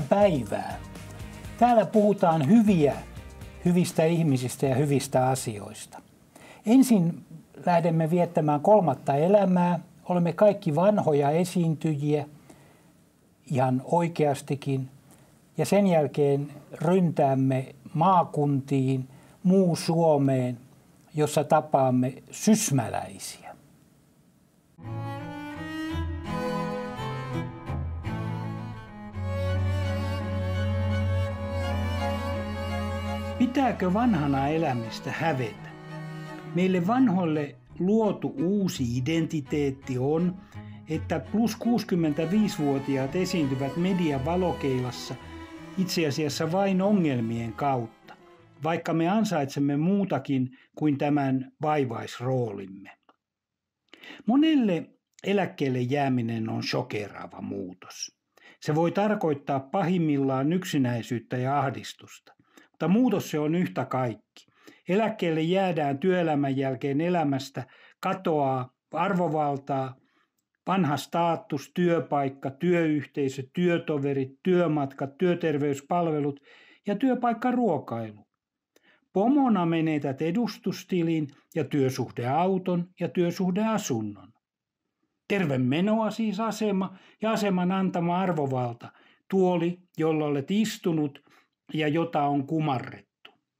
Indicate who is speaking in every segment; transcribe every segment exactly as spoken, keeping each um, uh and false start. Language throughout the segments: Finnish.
Speaker 1: päivää. Täällä puhutaan hyviä, hyvistä ihmisistä ja hyvistä asioista. Ensin lähdemme viettämään kolmatta elämää. Olemme kaikki vanhoja esiintyjiä, ihan oikeastikin. Ja sen jälkeen ryntäämme maakuntiin, muu Suomeen, jossa tapaamme sysmäläisiä. Pitääkö vanhana elämistä hävetä? Meille vanhoille luotu uusi identiteetti on, että plus kuusikymmentäviisivuotiaat esiintyvät median valokeilassa itse asiassa vain ongelmien kautta, vaikka me ansaitsemme muutakin kuin tämän vaivaisroolimme. Monelle eläkkeelle jääminen on shokeraava muutos. Se voi tarkoittaa pahimmillaan yksinäisyyttä ja ahdistusta, mutta muutos se on yhtä kaikki. Eläkkeelle jäädään työelämän jälkeen elämästä, katoaa arvovaltaa, vanha status, työpaikka, työyhteisö, työtoverit, työmatkat, työterveyspalvelut ja työpaikkaruokailu. Pomona menetät edustustilin ja työsuhdeauton ja työsuhdeasunnon. Terve menoa siis asema ja aseman antama arvovalta, tuoli, jolla olet istunut ja jota on kumarrettu.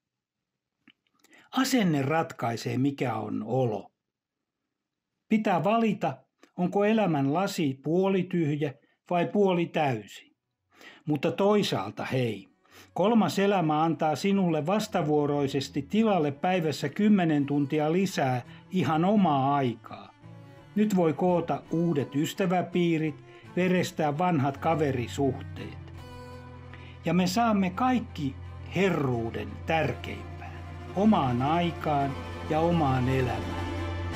Speaker 1: Asenne ratkaisee, mikä on olo. Pitää valita, onko elämän lasi puolityhjä vai puoli täysi. Mutta toisaalta hei, kolmas elämä antaa sinulle vastavuoroisesti tilalle päivässä kymmenen tuntia lisää ihan omaa aikaa. Nyt voi koota uudet ystäväpiirit, verestää vanhat kaverisuhteet. Ja me saamme kaikki herruuden tärkeimpään, omaan aikaan ja omaan elämään.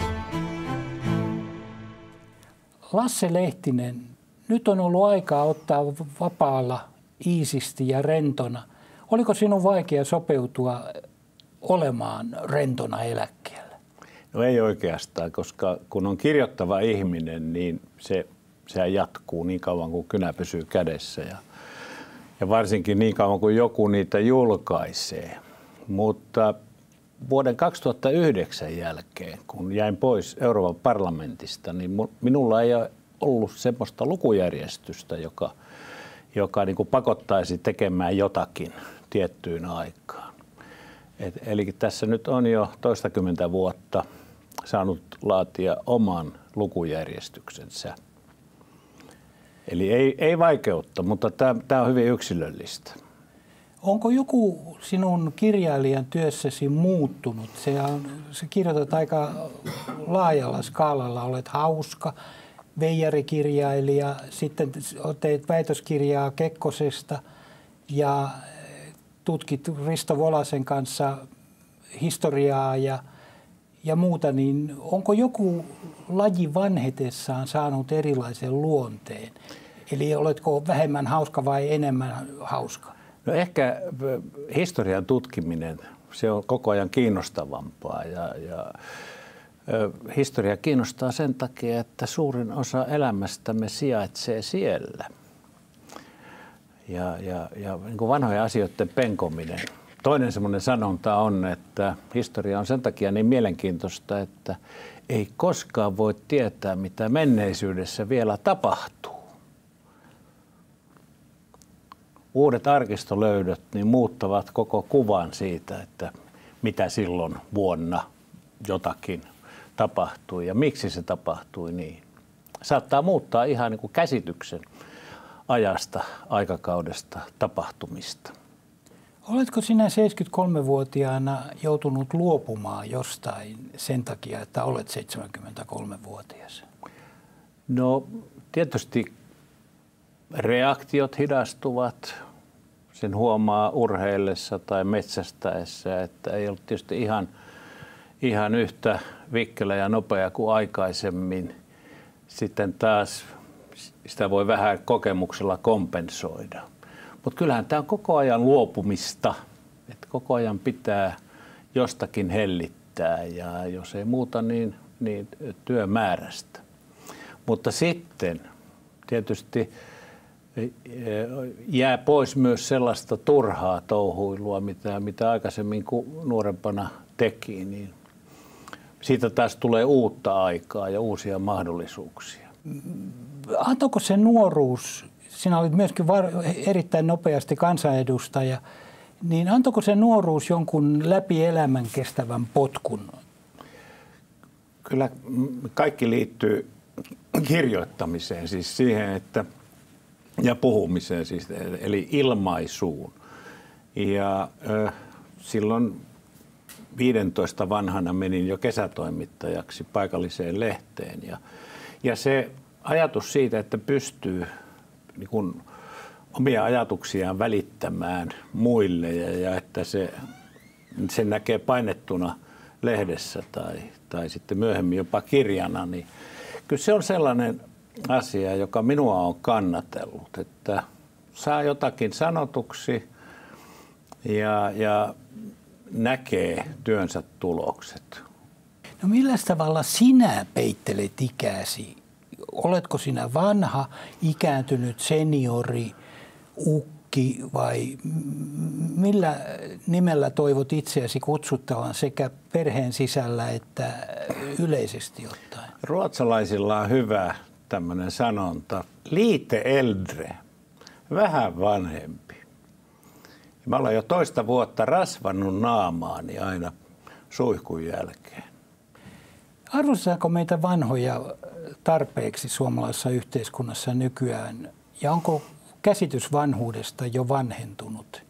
Speaker 1: Lasse Lehtinen, nyt on ollut aikaa ottaa vapaalla, iisisti ja rentona. Oliko sinun vaikea sopeutua olemaan rentona eläkkeellä?
Speaker 2: No ei oikeastaan, koska kun on kirjoittava ihminen, niin se, se jatkuu niin kauan kuin kynä pysyy kädessä. Ja, ja varsinkin niin kauan kuin joku niitä julkaisee. Mutta vuoden kaksituhattayhdeksän jälkeen, kun jäin pois Euroopan parlamentista, niin minulla ei ole ollut semmoista lukujärjestystä, joka, joka niin kuin pakottaisi tekemään jotakin tiettyyn aikaan. Et, eli tässä nyt on jo toistakymmentä vuotta saanut laatia oman lukujärjestyksensä. Eli ei, ei vaikeutta, mutta tämä on hyvin yksilöllistä.
Speaker 1: Onko joku sinun kirjailijan työssäsi muuttunut? Se on, sä kirjoitat aika laajalla skaalalla, olet hauska, veijarikirjailija, sitten teet väitöskirjaa Kekkosesta ja tutkit Risto Volasen kanssa historiaa ja, ja muuta, niin onko joku laji vanhetessaan saanut erilaisen luonteen? Eli oletko vähemmän hauska vai enemmän hauska?
Speaker 2: No ehkä historian tutkiminen, se on koko ajan kiinnostavampaa ja, ja ö, historia kiinnostaa sen takia, että suurin osa elämästämme sijaitsee siellä. Ja, ja, ja niin kuin vanhojen asioiden penkominen. Toinen semmoinen sanonta on, että historia on sen takia niin mielenkiintoista, että ei koskaan voi tietää, mitä menneisyydessä vielä tapahtuu. Uudet arkistolöydöt niin muuttavat koko kuvan siitä, että mitä silloin vuonna jotakin tapahtui ja miksi se tapahtui niin. Saattaa muuttaa ihan niin kuin käsityksen ajasta, aikakaudesta, tapahtumista.
Speaker 1: Oletko sinä seitsemänkymmentäkolmevuotiaana joutunut luopumaan jostain sen takia, että olet seitsemänkymmentäkolmevuotias?
Speaker 2: No tietysti reaktiot hidastuvat. Sen huomaa urheillessa tai metsästäessä, että ei ollut tietysti ihan, ihan yhtä vikkelä ja nopea kuin aikaisemmin. Sitten taas sitä voi vähän kokemuksella kompensoida. Mutta kyllähän tämä on koko ajan luopumista, että koko ajan pitää jostakin hellittää ja jos ei muuta, niin, niin työmäärästä. Mutta sitten tietysti jää pois myös sellaista turhaa touhuilua, mitä, mitä aikaisemmin nuorempana teki, niin siitä taas tulee uutta aikaa ja uusia mahdollisuuksia.
Speaker 1: Antoiko se nuoruus, sinä olit myöskin var- erittäin nopeasti kansanedustaja, niin antoiko se nuoruus jonkun läpi elämän kestävän potkun?
Speaker 2: Kyllä kaikki liittyy kirjoittamiseen, siis siihen, että ja puhumiseen, siis, eli ilmaisuun. Ja äh, silloin viidentoista vanhana menin jo kesätoimittajaksi paikalliseen lehteen. Ja, ja se ajatus siitä, että pystyy niin kun, omia ajatuksiaan välittämään muille ja, ja että se, se näkee painettuna lehdessä tai, tai sitten myöhemmin jopa kirjana, niin kyllä se on sellainen asia, joka minua on kannatellut, että saa jotakin sanotuksi ja, ja näkee työnsä tulokset.
Speaker 1: No millä tavalla sinä peittelet ikäsi? Oletko sinä vanha, ikääntynyt seniori, ukki vai millä nimellä toivot itseäsi kutsuttavan sekä perheen sisällä että yleisesti ottaen?
Speaker 2: Ruotsalaisilla on hyvä tämmöinen sanonta, lite äldre, vähän vanhempi. Mä olen jo toista vuotta rasvannut naamaani aina suihkun jälkeen.
Speaker 1: Arvostetaanko meitä vanhoja tarpeeksi suomalaisessa yhteiskunnassa nykyään? Ja onko käsitys vanhuudesta jo vanhentunut?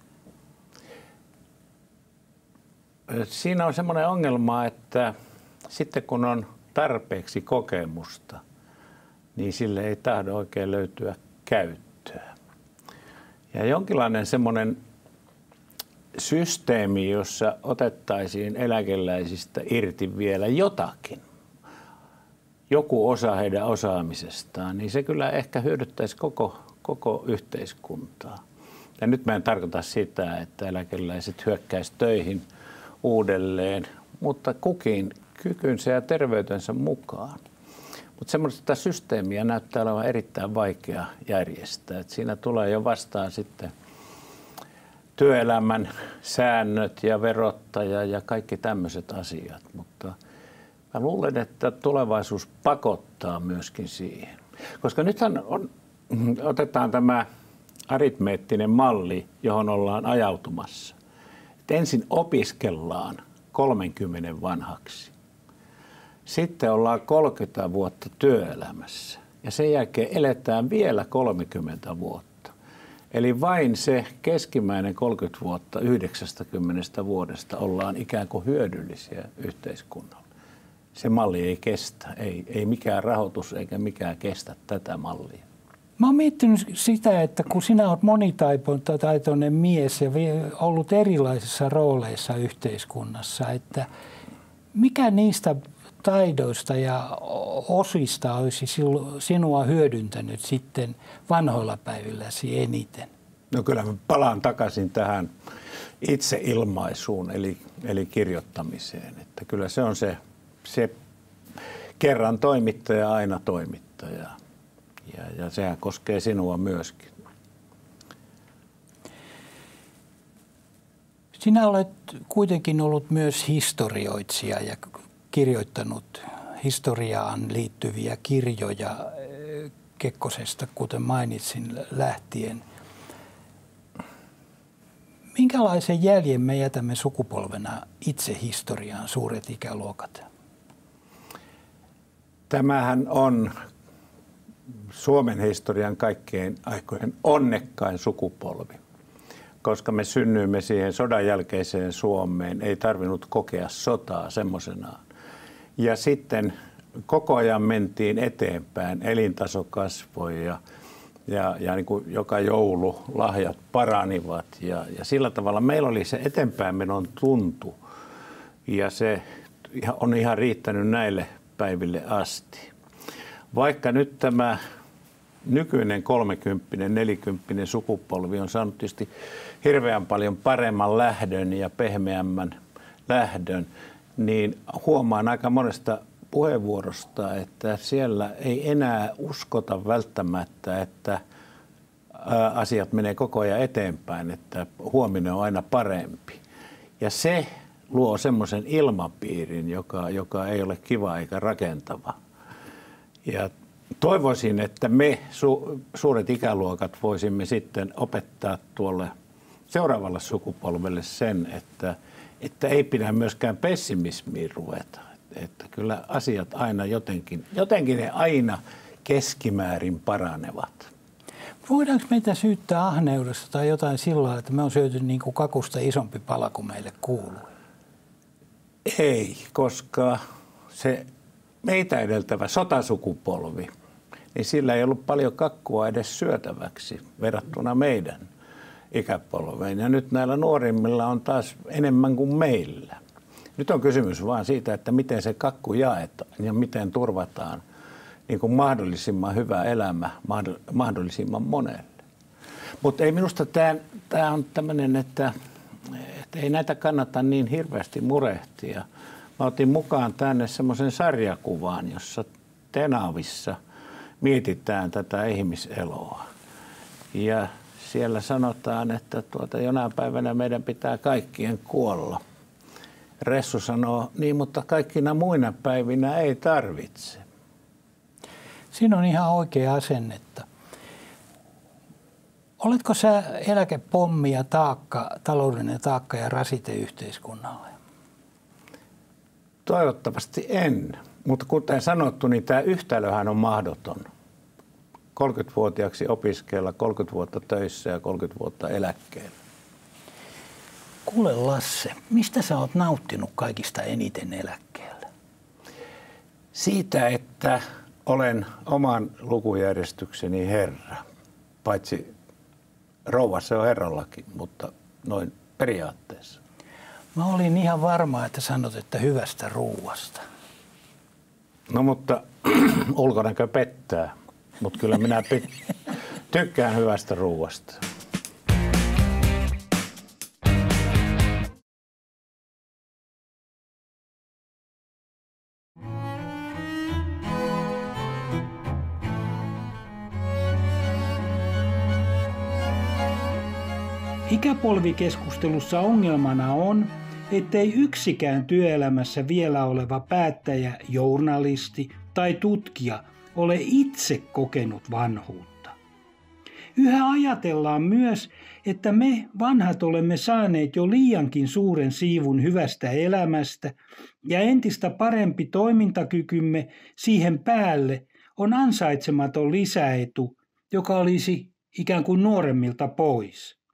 Speaker 2: Siinä on semmoinen ongelma, että sitten kun on tarpeeksi kokemusta, niin sille ei tahdo oikein löytyä käyttöä. Ja jonkinlainen semmoinen systeemi, jossa otettaisiin eläkeläisistä irti vielä jotakin, joku osa heidän osaamisestaan, niin se kyllä ehkä hyödyttäisi koko, koko yhteiskuntaa. Ja nyt mä en tarkoita sitä, että eläkeläiset hyökkäisivät töihin uudelleen, mutta kukin kykynsä ja terveytensä mukaan. Mutta semmoista systeemiä näyttää olevan erittäin vaikea järjestää. Et siinä tulee jo vastaan sitten työelämän säännöt ja verottaja ja kaikki tämmöiset asiat. Mutta mä luulen, että tulevaisuus pakottaa myöskin siihen. Koska nythän on, otetaan tämä aritmeettinen malli, johon ollaan ajautumassa. Et ensin opiskellaan kolmenkymmenen vanhaksi. Sitten ollaan kolmekymmentä vuotta työelämässä ja sen jälkeen eletään vielä kolmekymmentä vuotta. Eli vain se keskimmäinen kolmekymmentä vuotta yhdeksänkymmentä vuodesta ollaan ikään kuin hyödyllisiä yhteiskunnalle. Se malli ei kestä, ei, ei mikään rahoitus eikä mikään kestä tätä mallia.
Speaker 1: Mä oon miettinyt sitä, että kun sinä olet monitaitoinen mies ja ollut erilaisissa rooleissa yhteiskunnassa, että mikä niistä taidoista ja osista olisi sinua hyödyntänyt sitten vanhoilla päivilläsi eniten?
Speaker 2: No kyllä mä palaan takaisin tähän itseilmaisuun eli, eli kirjoittamiseen. Että kyllä se on se, se kerran toimittaja, aina toimittaja. Ja, ja sehän koskee sinua myöskin.
Speaker 1: Sinä olet kuitenkin ollut myös historioitsija ja kirjoittanut historiaan liittyviä kirjoja Kekkosesta, kuten mainitsin, lähtien. Minkälaisen jäljen me jätämme sukupolvena itse historiaan, suuret ikäluokat?
Speaker 2: Tämähän on Suomen historian kaikkein aikojen onnekkain sukupolvi, koska me synnyimme siihen sodan jälkeiseen Suomeen, ei tarvinnut kokea sotaa semmoisenaan. Ja sitten koko ajan mentiin eteenpäin, elintaso kasvoi ja, ja, ja niin kuin joka joulu lahjat paranivat. Ja, ja sillä tavalla meillä oli se eteenpäin menon tuntu ja se on ihan riittänyt näille päiville asti. Vaikka nyt tämä nykyinen kolmekymppinen, nelikymppinen sukupolvi on saanut tietysti hirveän paljon paremman lähdön ja pehmeämmän lähdön, niin huomaan aika monesta puheenvuorosta, että siellä ei enää uskota välttämättä, että asiat menee koko ajan eteenpäin, että huominen on aina parempi. Ja se luo semmoisen ilmapiirin, joka, joka ei ole kiva eikä rakentava. Ja toivoisin, että me su, suuret ikäluokat voisimme sitten opettaa tuolle seuraavalle sukupolvelle sen, että, että ei pidä myöskään pessimismiin ruveta. Että kyllä asiat aina jotenkin, jotenkin ne aina keskimäärin paranevat.
Speaker 1: Voidaanko meitä syyttää ahneudesta tai jotain sillä lailla, että me on syöty niin kuin kakusta isompi pala kuin meille kuuluu?
Speaker 2: Ei, koska se meitä edeltävä sotasukupolvi, niin sillä ei ollut paljon kakkua edes syötäväksi verrattuna meidän ikäpolveen. Ja nyt näillä nuorimmilla on taas enemmän kuin meillä. Nyt on kysymys vaan siitä, että miten se kakku jaetaan ja miten turvataan niin kuin mahdollisimman hyvä elämä mahdollisimman monelle. Mutta ei minusta tämä on tämmöinen, että, että ei näitä kannata niin hirveästi murehtia. Mä otin mukaan tänne semmoisen sarjakuvan, jossa Tenavissa mietitään tätä ihmiseloa. Ja siellä sanotaan, että tuota, jonain päivänä meidän pitää kaikkien kuolla. Ressu sanoo, niin mutta kaikkina muina päivinä ei tarvitse.
Speaker 1: Siinä on ihan oikea asennetta. Oletko sä eläkepommi ja taakka, taloudellinen taakka ja rasite yhteiskunnalle?
Speaker 2: Toivottavasti en, mutta kuten sanottu, niin tämä yhtälöhän on mahdoton. kolmekymmentävuotiaaksi opiskella, kolmekymmentä vuotta töissä ja kolmekymmentä vuotta eläkkeellä.
Speaker 1: Kuule Lasse, mistä sä oot nauttinut kaikista eniten eläkkeellä?
Speaker 2: Siitä, että olen oman lukujärjestykseni herra. Paitsi rouva se on herrallakin, mutta noin periaatteessa.
Speaker 1: Mä olin ihan varma, että sanot, että hyvästä ruuasta.
Speaker 2: No mutta ulkonäkö pettää, mutta kyllä minä pit- tykkään hyvästä ruuasta.
Speaker 1: Ikäpolvikeskustelussa ongelmana on, ettei yksikään työelämässä vielä oleva päättäjä, journalisti tai tutkija ole itse kokenut vanhuutta. Yhä ajatellaan myös, että me vanhat olemme saaneet jo liiankin suuren siivun hyvästä elämästä ja entistä parempi toimintakykymme siihen päälle on ansaitsematon lisäetu, joka olisi ikään kuin nuoremmilta pois.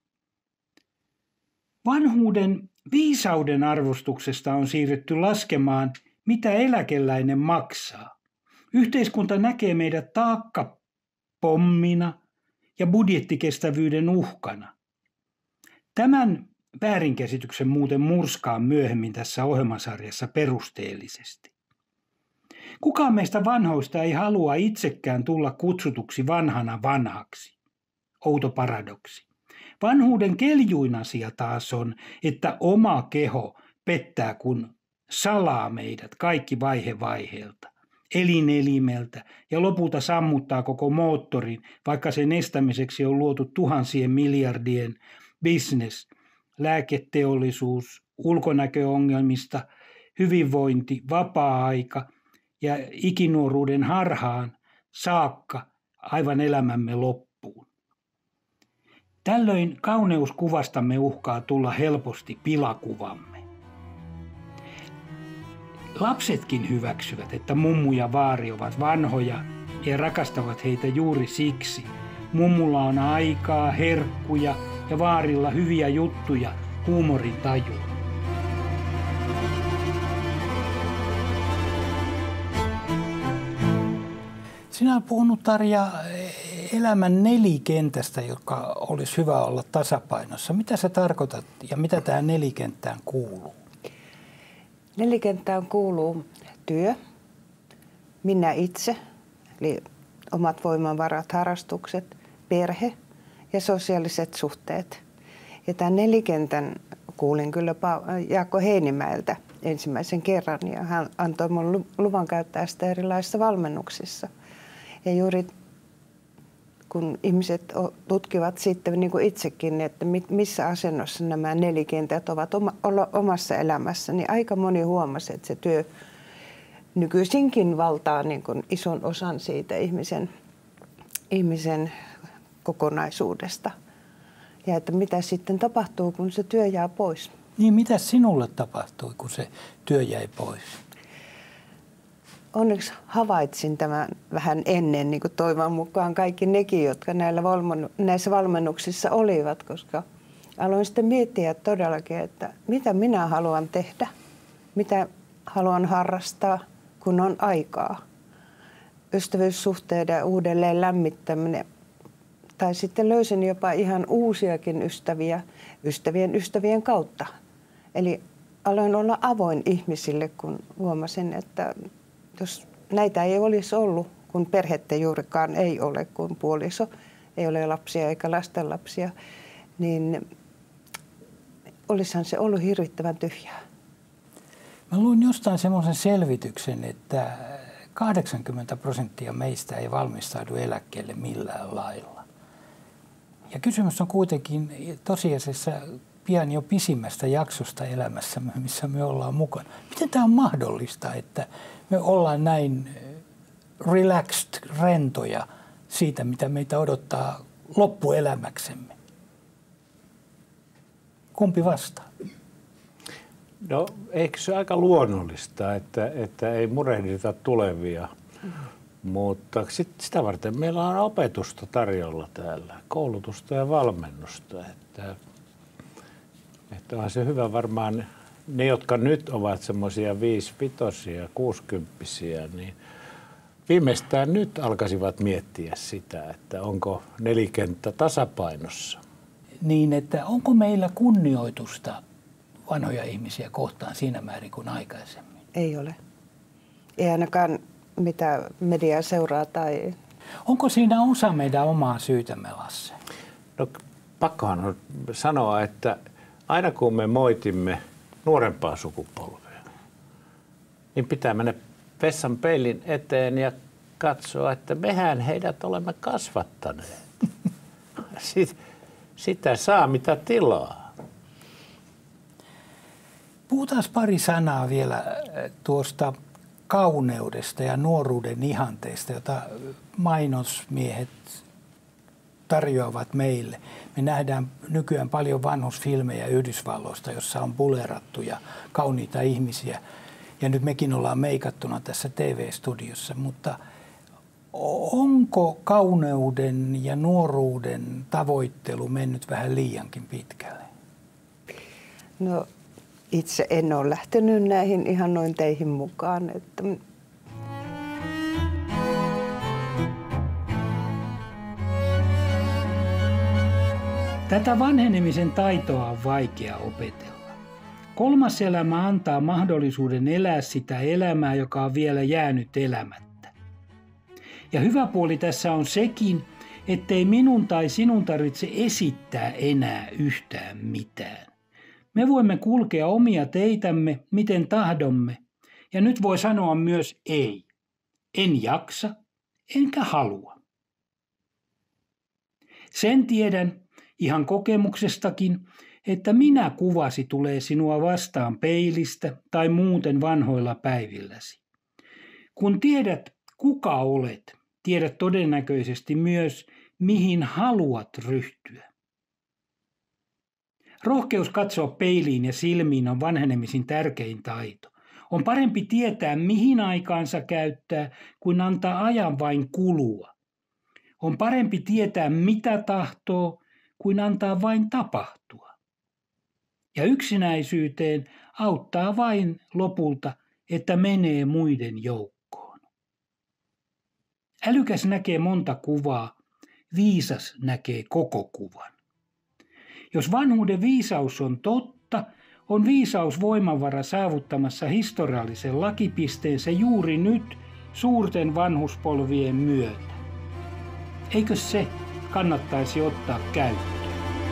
Speaker 1: Vanhuuden viisauden arvostuksesta on siirretty laskemaan, mitä eläkeläinen maksaa. Yhteiskunta näkee meidät taakkapommina ja budjettikestävyyden uhkana. Tämän väärinkäsityksen muuten murskaan myöhemmin tässä ohjelmasarjassa perusteellisesti. Kukaan meistä vanhoista ei halua itsekään tulla kutsutuksi vanhana vanhaksi. Outo paradoksi. Vanhuuden keljuin asia taas on, että oma keho pettää, kun salaa meidät kaikki vaihe vaiheelta, elinelimeltä ja lopulta sammuttaa koko moottorin, vaikka sen estämiseksi on luotu tuhansien miljardien business, lääketeollisuus, ulkonäköongelmista, hyvinvointi, vapaa-aika ja ikinuoruuden harhaan saakka aivan elämämme loppuun. Tällöin kauneuskuvastamme uhkaa tulla helposti pilakuvamme. Lapsetkin hyväksyvät, että mummu ja vaari ovat vanhoja ja rakastavat heitä juuri siksi. Mummulla on aikaa, herkkuja ja vaarilla hyviä juttuja, huumorintajua. Sinä olet puhunut, Tarja, elämän nelikentästä, joka olisi hyvä olla tasapainossa. Mitä sä tarkoitat ja mitä tähän nelikenttään kuuluu?
Speaker 3: Nelikenttään kuuluu työ, minä itse, eli omat voimavarat, harrastukset, perhe ja sosiaaliset suhteet. Ja tämän nelikentän kuulin kyllä Jaakko Heinimäeltä ensimmäisen kerran ja hän antoi minulle luvan käyttää sitä erilaisissa valmennuksissa. Ja juuri kun ihmiset tutkivat sitten, niin kuin itsekin, että missä asennossa nämä nelikentät ovat omassa elämässä, niin aika moni huomasi, että se työ nykyisinkin valtaa niin kuin ison osan siitä ihmisen, ihmisen kokonaisuudesta. Ja että mitä sitten tapahtuu, kun se työ jää pois.
Speaker 1: Niin, mitä sinulle tapahtui, kun se työ jäi pois?
Speaker 3: Onneksi havaitsin tämän vähän ennen, niin kuin toivon mukaan kaikki nekin, jotka näillä valmennu- näissä valmennuksissa olivat, koska aloin sitten miettiä todellakin, että mitä minä haluan tehdä, mitä haluan harrastaa, kun on aikaa. Ystävyyssuhteiden uudelleen lämmittäminen. Tai sitten löysin jopa ihan uusiakin ystäviä ystävien ystävien kautta. Eli aloin olla avoin ihmisille, kun huomasin, että jos näitä ei olisi ollut, kun perhettä juurikaan ei ole, kun puoliso ei ole lapsia eikä lastenlapsia, niin olisihan se ollut hirvittävän tyhjää.
Speaker 1: Mä luin jostain semmoisen selvityksen, että kahdeksankymmentä prosenttia meistä ei valmistaudu eläkkeelle millään lailla. Ja kysymys on kuitenkin tosiasiassa pian jo pisimmästä jaksosta elämässämme, missä me ollaan mukana. Miten tämä on mahdollista, että me ollaan näin relaxed, rentoja siitä, mitä meitä odottaa loppuelämäksemme? Kumpi vastaa?
Speaker 2: No, eikö se aika luonnollista, että, että ei murehdita tulevia, mm. mutta sit, sitä varten meillä on opetusta tarjolla täällä, koulutusta ja valmennusta. Että, että on se hyvä varmaan, ne jotka nyt ovat semmoisia viisivitosia, kuusikymppisiä, niin viimeistään nyt alkaisivat miettiä sitä, että onko nelikenttä tasapainossa.
Speaker 1: Niin, että onko meillä kunnioitusta vanhoja ihmisiä kohtaan siinä määrin kuin aikaisemmin?
Speaker 3: Ei ole. Ei ainakaan mitä mediaa seuraa tai...
Speaker 1: Onko siinä osa meidän omaa syytämme, Lasse?
Speaker 2: No pakkohan on sanoa, että aina kun me moitimme nuorempaa sukupolvea, niin pitää mennä vessan peilin eteen ja katsoa, että mehän heidät olemme kasvattaneet. Sit, sitä saa mitä tilaa.
Speaker 1: Puhutaan pari sanaa vielä tuosta kauneudesta ja nuoruuden ihanteista, jota mainosmiehet tarjoavat meille. Me nähdään nykyään paljon vanhusfilmejä Yhdysvalloista, jossa on bulerattuja, kauniita ihmisiä. Ja nyt mekin ollaan meikattuna tässä T V-studiossa, mutta onko kauneuden ja nuoruuden tavoittelu mennyt vähän liiankin pitkälle?
Speaker 3: No itse en ole lähtenyt näihin ihannointeihin mukaan. Että...
Speaker 1: Tätä vanhenemisen taitoa on vaikea opetella. Kolmas elämä antaa mahdollisuuden elää sitä elämää, joka on vielä jäänyt elämättä. Ja hyvä puoli tässä on sekin, ettei minun tai sinun tarvitse esittää enää yhtään mitään. Me voimme kulkea omia teitämme, miten tahdomme, ja nyt voi sanoa myös ei. En jaksa, enkä halua. Sen tiedän ihan kokemuksestakin, että minä kuvasi tulee sinua vastaan peilistä tai muuten vanhoilla päivilläsi. Kun tiedät, kuka olet, tiedät todennäköisesti myös, mihin haluat ryhtyä. Rohkeus katsoa peiliin ja silmiin on vanhenemisin tärkein taito. On parempi tietää, mihin aikaansa käyttää, kuin antaa ajan vain kulua. On parempi tietää, mitä tahtoo, kuin antaa vain tapahtua. Ja yksinäisyyteen auttaa vain lopulta, että menee muiden joukkoon. Älykäs näkee monta kuvaa, viisas näkee koko kuvan. Jos vanhuuden viisaus on totta, on viisaus voimavara saavuttamassa historiallisen lakipisteensä juuri nyt suurten vanhuspolvien myötä. Eikö se kannattaisi ottaa käyttöön?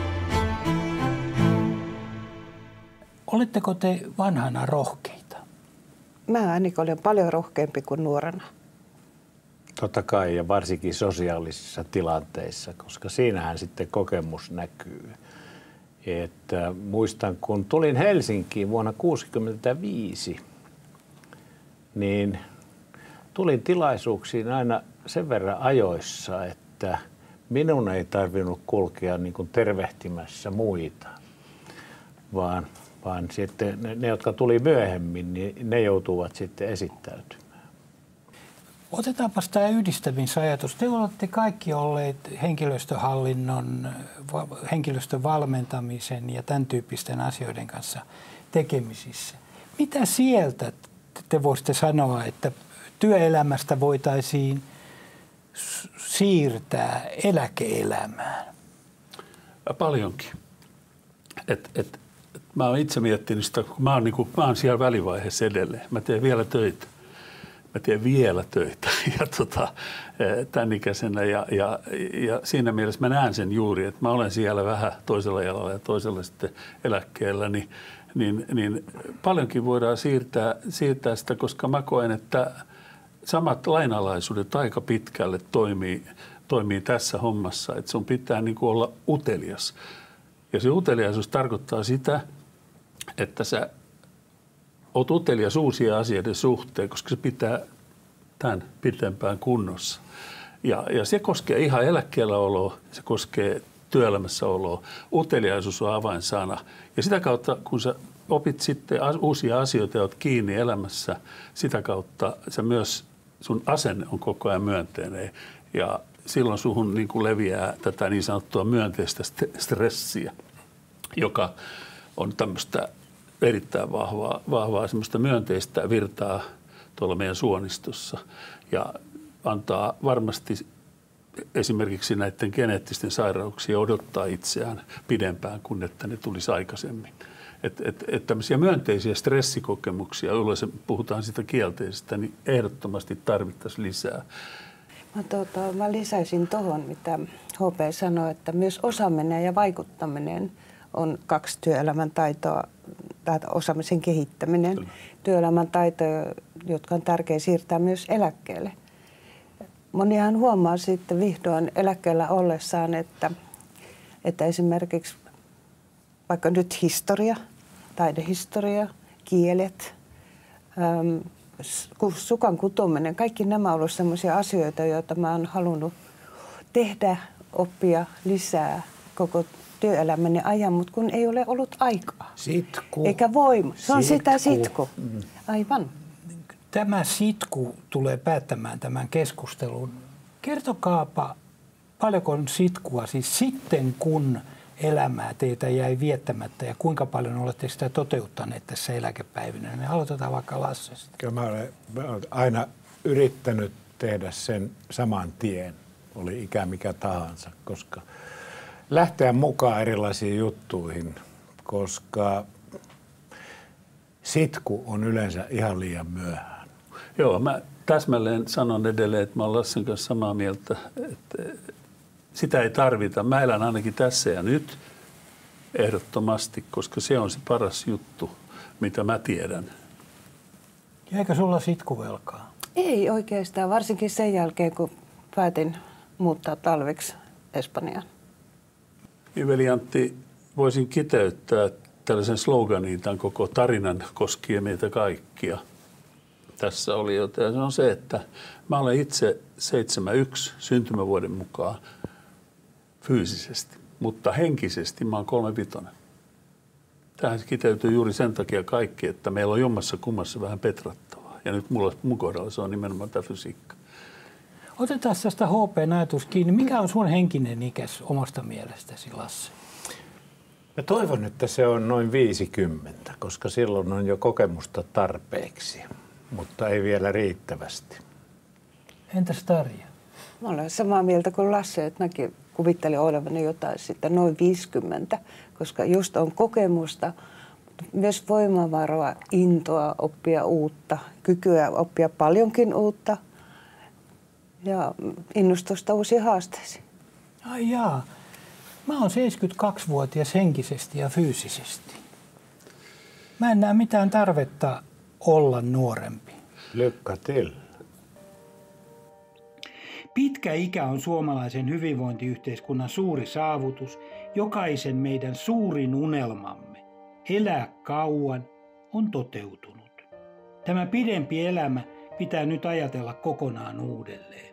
Speaker 1: Oletteko te vanhana rohkeita?
Speaker 3: Mä ainakin olen paljon rohkeampi kuin nuorena.
Speaker 2: Totta kai, ja varsinkin sosiaalisissa tilanteissa, koska siinähän sitten kokemus näkyy. Että muistan, kun tulin Helsinkiin vuonna tuhatyhdeksänsataakuusikymmentäviisi, niin tulin tilaisuuksiin aina sen verran ajoissa, että minun ei tarvinnut kulkea niin kuin tervehtimässä muita, vaan, vaan sitten ne, ne, jotka tuli myöhemmin, niin ne joutuvat sitten esittäytymään.
Speaker 1: Otetaanpas tämä yhdistämisajatus. Te olette kaikki olleet henkilöstöhallinnon, henkilöstön valmentamisen ja tämän tyyppisten asioiden kanssa tekemisissä. Mitä sieltä te voisitte sanoa, että työelämästä voitaisiin siirtää eläke-elämään?
Speaker 4: Paljonkin. Et, et, et mä oon itse miettinyt sitä, kun mä oon, niinku, mä oon siellä välivaiheessa edelleen. Mä teen vielä töitä. Mä teen vielä töitä ja tota, tämän ikäisenä ja, ja, ja siinä mielessä mä näen sen juuri, että mä olen siellä vähän toisella jalalla ja toisella sitten eläkkeellä, niin, niin, niin paljonkin voidaan siirtää, siirtää sitä, koska mä koen, että samat lainalaisuudet aika pitkälle toimii, toimii tässä hommassa, että sun pitää niin kuin olla utelias. Ja se uteliaisuus tarkoittaa sitä, että sä oot utelias uusia asioiden suhteen, koska se pitää tämän pitempään kunnossa. Ja, ja se koskee ihan eläkkeellä oloa, se koskee työelämässä oloa. Uteliaisuus on avainsana. Ja sitä kautta, kun sä opit sitten uusia asioita ja oot kiinni elämässä, sitä kautta sä myös, sun asenne on koko ajan myönteinen. Ja silloin suhun niin kuin leviää tätä niin sanottua myönteistä stressiä, joka on tämmöistä erittäin vahvaa, vahvaa semmoista myönteistä virtaa tuolla meidän suonistossa ja antaa varmasti esimerkiksi näiden geneettisten sairauksien odottaa itseään pidempään kuin että ne tulisi aikaisemmin. Että et, et tämmöisiä myönteisiä stressikokemuksia, yleensä puhutaan sitä kielteisestä, niin ehdottomasti tarvittaisiin lisää.
Speaker 3: Mä, tuota, mä lisäisin tuohon, mitä H P sanoi, että myös osaaminen ja vaikuttaminen on kaksi työelämän taitoa, tai osaamisen kehittäminen, Kyllä. työelämän taitoja, jotka on tärkeää siirtää myös eläkkeelle. Monihan huomaa sitten vihdoin eläkkeellä ollessaan, että, että esimerkiksi vaikka nyt historia, taidehistoria, kielet, äm, sukan kutominen, kaikki nämä ovat sellaisia asioita, joita mä oon halunnut tehdä, oppia lisää koko työelämäni ajan, mutta kun ei ole ollut aikaa.
Speaker 1: Sitku.
Speaker 3: Eikä voima. Se on
Speaker 1: sitku.
Speaker 3: sitä sitku. Mm. Aivan.
Speaker 1: Tämä sitku tulee päättämään tämän keskustelun. Kertokaapa, paljonko on sitkua siis sitten, kun elämää teitä jäi viettämättä ja kuinka paljon olette sitä toteuttaneet tässä eläkepäivinä? Me aloitetaan vaikka Lassesta.
Speaker 2: Kyllä mä olen, mä olen aina yrittänyt tehdä sen saman tien, oli ikä mikä tahansa, koska lähteä mukaan erilaisiin juttuihin, koska sitku on yleensä ihan liian myöhään.
Speaker 4: Joo, mä täsmälleen sanon edelleen, että mä olen Lassen kanssa samaa mieltä, että sitä ei tarvita. Mä elän ainakin tässä ja nyt ehdottomasti, koska se on se paras juttu, mitä mä tiedän.
Speaker 1: Jäikö sulla sitkuvelkaa?
Speaker 3: Ei oikeastaan, varsinkin sen jälkeen, kun päätin muuttaa talveksi Espanjaan.
Speaker 2: Veli Antti, voisin kiteyttää tällaisen sloganiin tämän koko tarinan koskien meitä kaikkia. Tässä oli jo, ja se on se, että mä olen itse seitsemänkymmentäyksi syntymävuoden mukaan fyysisesti, mutta henkisesti mä oon kolmekymmentäviisi. Tähän se kiteytyy juuri sen takia kaikki, että meillä on jommassa kummassa vähän petrattavaa. Ja nyt mulla, mun kohdalla se on nimenomaan tämä fysiikka.
Speaker 1: Otetaan tästä H P:n ajatus kiinni. Mikä on sun henkinen ikäs omasta mielestäsi, Lasse?
Speaker 2: Mä toivon, että se on noin viisikymmentä, koska silloin on jo kokemusta tarpeeksi, mutta ei vielä riittävästi.
Speaker 1: Entäs Tarja?
Speaker 3: Mä olen samaa mieltä kuin Lasse, että mäkin kuvittelin olevani jotain sitten noin viisikymmentä, koska just on kokemusta, myös voimavaroa, intoa oppia uutta, kykyä oppia paljonkin uutta ja innostusta uusiin haasteisiin.
Speaker 1: Ai jaa. Mä oon seitsemänkymmentäkaksivuotias henkisesti ja fyysisesti. Mä en näe mitään tarvetta olla nuorempi.
Speaker 2: Lycka till.
Speaker 1: Pitkä ikä on suomalaisen hyvinvointiyhteiskunnan suuri saavutus, jokaisen meidän suurin unelmamme. Elää kauan on toteutunut. Tämä pidempi elämä pitää nyt ajatella kokonaan uudelleen.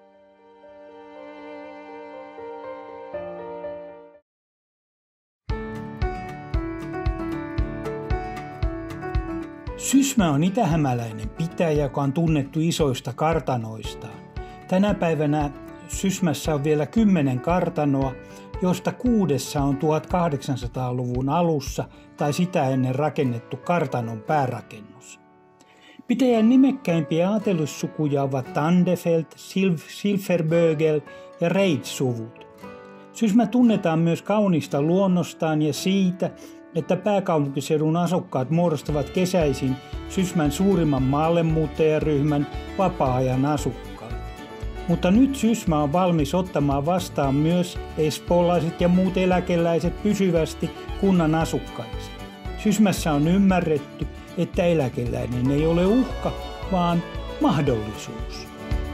Speaker 1: Sysmä on itähämäläinen pitäjä, joka on tunnettu isoista kartanoistaan. Tänä päivänä Sysmässä on vielä kymmenen kartanoa, joista kuudessa on tuhatkahdeksansataaluvun alussa tai sitä ennen rakennettu kartanon päärakennus. Pitäjän nimekkäimpiä aatelissukuja ovat Tandefeld, Silf- Silferbögel ja Reid-suvut. Sysmä tunnetaan myös kaunista luonnostaan ja siitä, että pääkaupunkiseudun asukkaat muodostavat kesäisin Sysmän suurimman maallemuuttajaryhmän vapaa-ajan asukkaat. Mutta nyt Sysmä on valmis ottamaan vastaan myös espoolaiset ja muut eläkeläiset pysyvästi kunnan asukkaiksi. Sysmässä on ymmärretty, että eläkeläinen ei ole uhka, vaan mahdollisuus.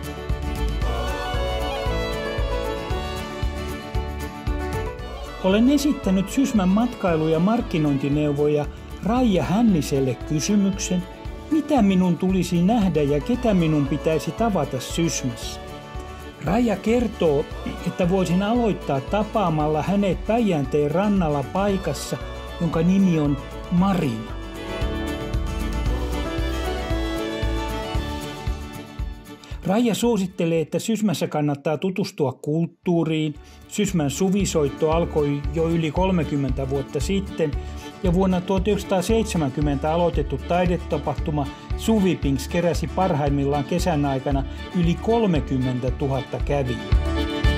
Speaker 1: Olen esittänyt Sysmän matkailu- ja markkinointineuvoja Raija Hänniselle kysymyksen, mitä minun tulisi nähdä ja ketä minun pitäisi tavata Sysmässä. Raija kertoo, että voisin aloittaa tapaamalla hänet Päijänteen rannalla paikassa, jonka nimi on Marina. Raija suosittelee, että Sysmässä kannattaa tutustua kulttuuriin. Sysmän suvisoitto alkoi jo yli kolmekymmentä vuotta sitten ja vuonna tuhatyhdeksänsataaseitsemänkymmentä aloitettu taidetapahtuma Suvipings keräsi parhaimmillaan kesän aikana yli kolmekymmentätuhatta kävijää.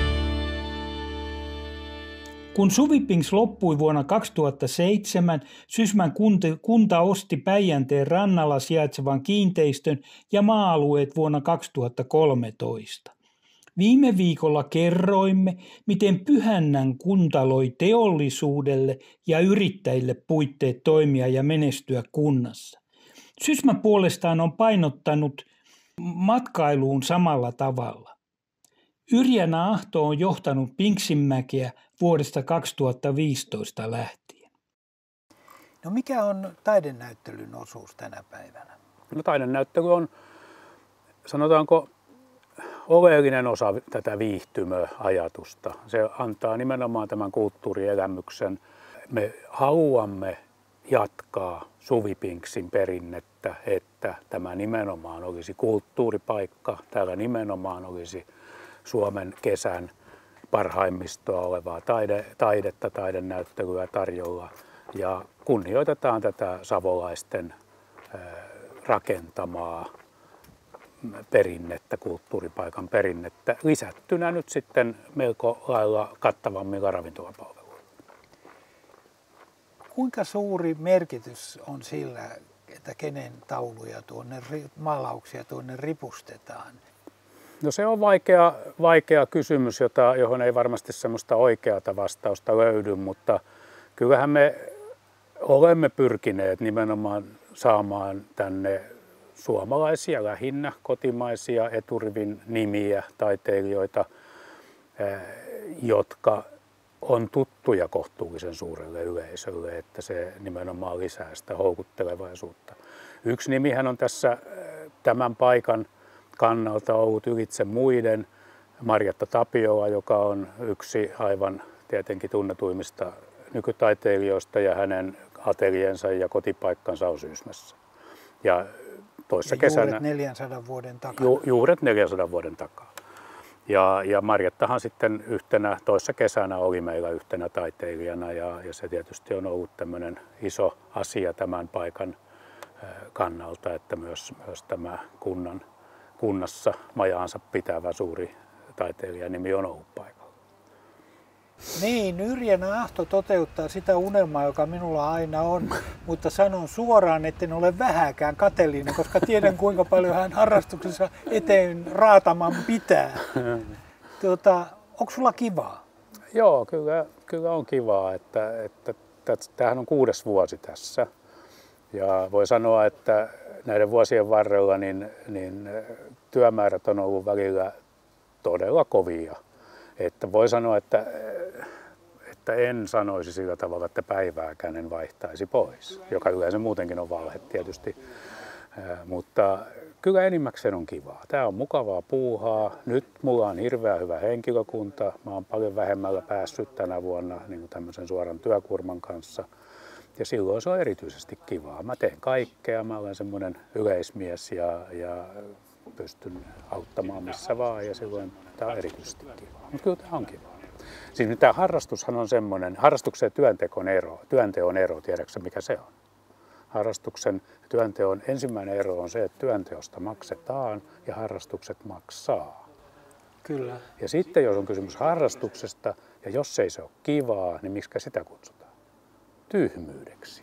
Speaker 1: Kun Suvipings loppui vuonna kaksituhattaseitsemän, Sysmän kunta, kunta osti Päijänteen rannalla sijaitsevan kiinteistön ja maa-alueet vuonna kaksituhattakolmetoista. Viime viikolla kerroimme, miten Pyhännän kunta loi teollisuudelle ja yrittäjille puitteet toimia ja menestyä kunnassa. Sysmä puolestaan on painottanut matkailuun samalla tavalla. Yrjänä Ahto on johtanut Pinksinmäkeä vuodesta kaksituhattaviisitoista lähtien.
Speaker 5: No mikä on taidenäyttelyn osuus tänä päivänä?
Speaker 4: No taidenäyttely on, sanotaanko, oleellinen osa tätä viihtymöajatusta. Se antaa nimenomaan tämän kulttuurielämyksen. Me haluamme jatkaa Suvipinksin perinnettä, että tämä nimenomaan olisi kulttuuripaikka, täällä nimenomaan olisi Suomen kesän parhaimmistoa olevaa taide, taidetta, taidenäyttelyä tarjolla ja kunnioitetaan tätä savolaisten rakentamaa perinnettä, kulttuuripaikan perinnettä, lisättynä nyt sitten melko lailla kattavammilla ravintolapalveluilla.
Speaker 5: Kuinka suuri merkitys on sillä, että kenen tauluja tuonne, maalauksia tuonne ripustetaan?
Speaker 4: No se on vaikea, vaikea kysymys, jota, johon ei varmasti semmoista oikeata vastausta löydy, mutta kyllähän me olemme pyrkineet nimenomaan saamaan tänne suomalaisia, lähinnä kotimaisia eturivin nimiä, taiteilijoita, jotka on tuttuja kohtuullisen suurelle yleisölle, että se nimenomaan lisää sitä houkuttelevaisuutta. Yksi nimihän on tässä tämän paikan kannalta ollut ylitse muiden Marjatta Tapiola, joka on yksi aivan tietenkin tunnetuimmista nykytaiteilijoista ja hänen ateliensa ja kotipaikkansa on Sysmässä. Ja toissa
Speaker 5: ja
Speaker 4: kesänä
Speaker 5: juuret neljänsadan vuoden takaa.
Speaker 4: Ju, juuret neljänsadan vuoden takaa. Ja, ja Marjattahan sitten yhtenä, toissa kesänä oli meillä yhtenä taiteilijana ja, ja se tietysti on ollut tämmöinen iso asia tämän paikan kannalta, että myös, myös tämä kunnan, kunnassa majaansa pitävä suuri taiteilijanimi on ollut paikalla.
Speaker 5: Niin, Yrjänä Ahto toteuttaa sitä unelmaa, joka minulla aina on, mutta sanon suoraan, etten ole vähäkään kateellinen, koska tiedän kuinka paljon hän harrastuksessa eteen raataman pitää. Tuota, onko sulla kivaa?
Speaker 4: Joo, kyllä, kyllä on kivaa, että, että, että tämähän on kuudes vuosi tässä. Ja voi sanoa, että näiden vuosien varrella niin, niin työmäärät on ollut välillä
Speaker 6: todella kovia. Että voi sanoa, että, että en sanoisi sillä tavalla, että päivääkään en vaihtaisi pois, joka yleensä muutenkin on valhe tietysti. Mutta kyllä enimmäkseen on kivaa. Tämä on mukavaa puuhaa. Nyt mulla on hirveän hyvä henkilökunta. Mä oon paljon vähemmällä päässyt tänä vuonna niin kuin tämmöisen suoran työkurman kanssa. Ja silloin se on erityisesti kivaa. Mä teen kaikkea. Mä olen semmoinen yleismies ja, ja pystyn auttamaan missä vaan. Ja silloin tämä on erityisesti kivaa. Mutta kyllä tämä on kivaa. Siis tämä harrastushan on semmoinen, harrastuksen ja työnteon ero, työnteon ero, tiedätkö mikä se on? Harrastuksen ja työnteon ensimmäinen ero on se, että työnteosta maksetaan ja harrastukset maksaa.
Speaker 5: Kyllä.
Speaker 6: Ja sitten jos on kysymys harrastuksesta ja jos ei se ole kivaa, niin miksi sitä kutsutaan? Tyhmyydeksi.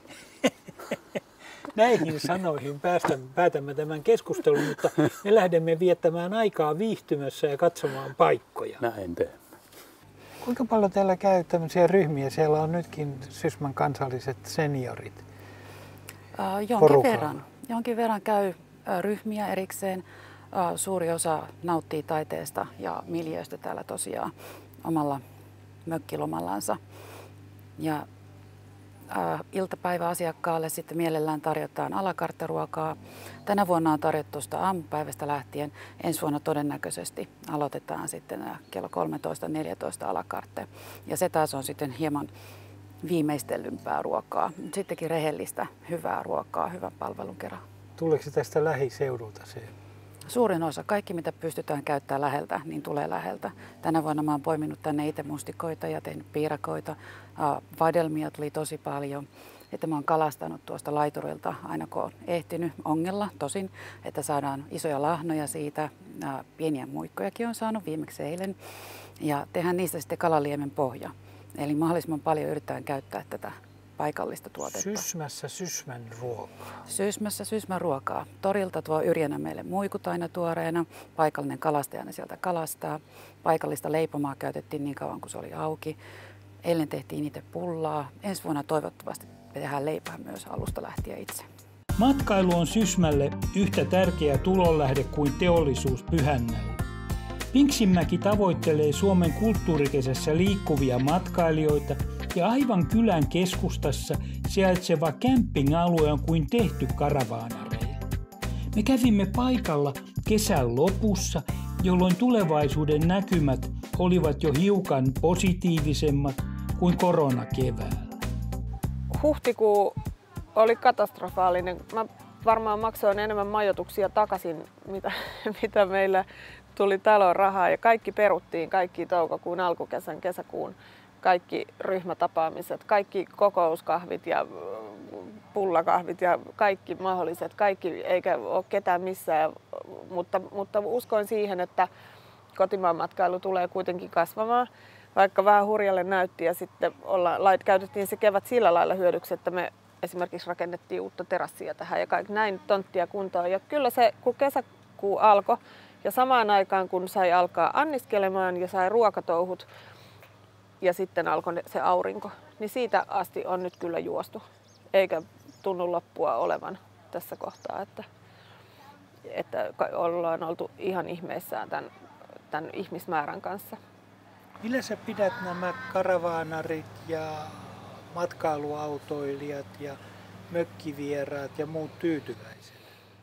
Speaker 5: Näihin sanoihin päästämme, päätämme tämän keskustelun, mutta me lähdemme viettämään aikaa viihtymässä ja katsomaan paikkoja.
Speaker 6: Näin teemme.
Speaker 5: Kuinka paljon teillä käy tämmöisiä ryhmiä? Siellä on nytkin Sysmän kansalliset seniorit.
Speaker 7: Uh, jonkin,
Speaker 5: Porukalla.
Speaker 7: verran, jonkin verran käy uh, ryhmiä erikseen. Uh, suuri osa nauttii taiteesta ja miljöistä täällä tosiaan omalla mökkilomallansa. Ja uh, iltapäiväasiakkaalle sitten mielellään tarjotaan à la carte -ruokaa. Tänä vuonna on tarjottu sitä aamupäivästä lähtien. Ensi vuonna todennäköisesti aloitetaan sitten uh, kello kolmetoista neljätoista à la carte. Ja se taas on sitten hieman viimeistellympää ruokaa, mutta sittenkin rehellistä, hyvää ruokaa, hyvän palvelun kerran.
Speaker 5: Tuleeko se tästä lähiseudulta se?
Speaker 7: Suurin osa, kaikki mitä pystytään käyttämään läheltä, niin tulee läheltä. Tänä vuonna mä oon poiminut tänne itse mustikoita ja tehnyt piirakoita. Vadelmia tuli tosi paljon. Että mä oon kalastanut tuosta laiturilta aina kun on ehtinyt ongella, tosin, että saadaan isoja lahnoja siitä. Pieniä muikkojakin on saanut viimeksi eilen. Ja tehdään niistä sitten kalaliemen pohja. Eli mahdollisimman paljon yritetään käyttää tätä paikallista tuotetta.
Speaker 5: Sysmässä Sysmän ruokaa.
Speaker 7: Sysmässä Sysmän ruokaa. Torilta tuo Yrjänä meille muikut aina tuoreena. Paikallinen kalastaja sieltä kalastaa. Paikallista leipomaa käytettiin niin kauan kuin se oli auki. Eilen tehtiin itse pullaa. Ensi vuonna toivottavasti tehdään leipää myös alusta lähtien itse.
Speaker 1: Matkailu on Sysmälle yhtä tärkeä tulonlähde kuin teollisuus Pyhännällä. Pinksinmäki tavoittelee Suomen kulttuurikesässä liikkuvia matkailijoita ja aivan kylän keskustassa sijaitseva camping-alue on kuin tehty karavaanareille. Me kävimme paikalla kesän lopussa, jolloin tulevaisuuden näkymät olivat jo hiukan positiivisemmat kuin koronakeväällä.
Speaker 8: Huhtikuu oli katastrofaalinen. Mä varmaan maksoin enemmän majoituksia takaisin, mitä, mitä meillä tuli talon rahaa, ja kaikki peruttiin, kaikki toukokuun, alkukesän, kesäkuun, kaikki ryhmätapaamiset, kaikki kokouskahvit ja pullakahvit ja kaikki mahdolliset, kaikki, eikä ole ketään missään, mutta, mutta uskoin siihen, että kotimaan matkailu tulee kuitenkin kasvamaan, vaikka vähän hurjalle näytti, ja sitten olla, lait, käytettiin se kevät sillä lailla hyödyksi, että me esimerkiksi rakennettiin uutta terassia tähän ja kaikki näin tonttia kuntoon, ja kyllä se, kun kesäkuu alkoi, ja samaan aikaan, kun sai alkaa anniskelemaan ja sai ruokatouhut ja sitten alkoi se aurinko, niin siitä asti on nyt kyllä juostu. Eikä tunnu loppua olevan tässä kohtaa, että, että ollaan oltu ihan ihmeissään tämän, tämän ihmismäärän kanssa.
Speaker 5: Millä sä pidät nämä karavaanarit ja matkailuautoilijat ja mökkivieraat ja muut tyytyväiset?